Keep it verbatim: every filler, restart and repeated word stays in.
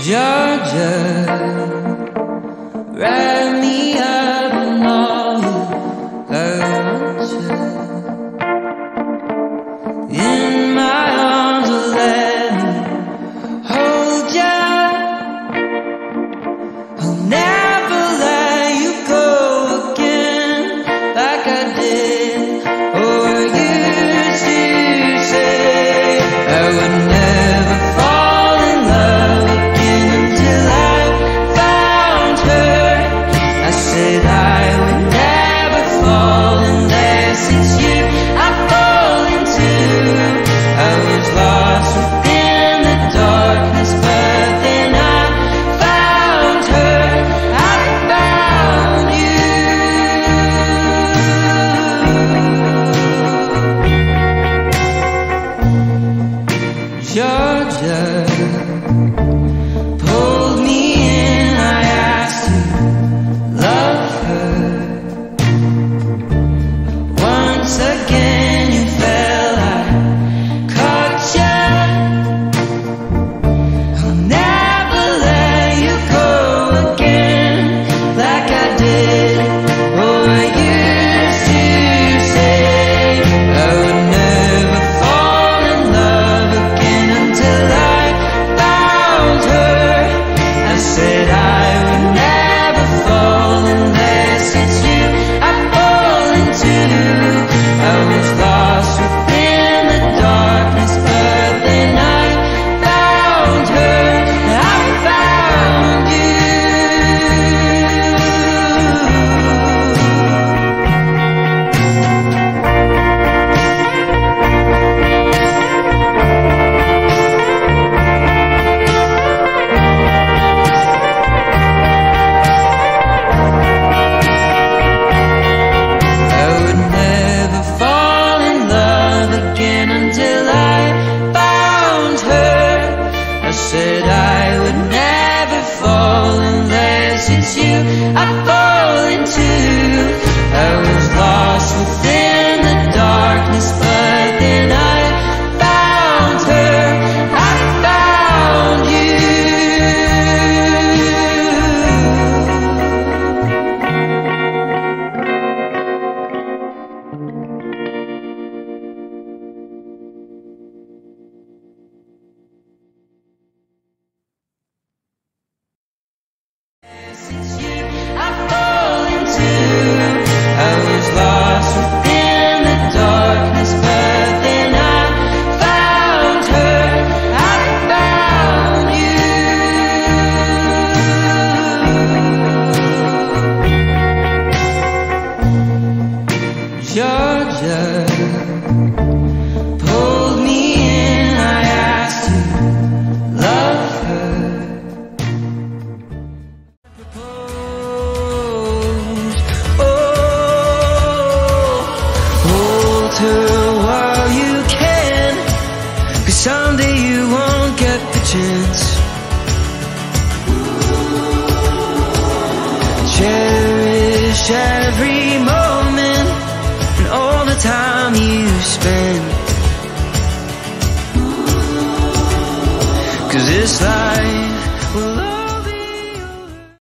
Georgia, wrap me up in all I want you. In my arms, let me hold you. I'll never let you go again like I did, or used to say. I would never fall in love again until I found her. I said I would never fall unless it's you I fall into. I was lost within the darkness, but then I found her. I found you. Georgia pulled me in, I asked to love her. Once again you fell, I caught you. I'll never let you go again like I did, or I used to say. I would never fall in love again until I found her. I said I would never fall unless it's you I fall into. I was lost within the darkness, but then I found her. I found you. I would never fall in love again until I found her. I said I would never fall unless it's you I fall into. I was lost within the darkness, but then I found her. I found you. It's you I fall into. I was lost within the darkness, but then I found her. I found you. Georgia pulled me in, I asked to love her. Propose, oh, hold her while you can, 'cause someday you won't get the chance. Cherish every moment and all the time you spend, 'cause this life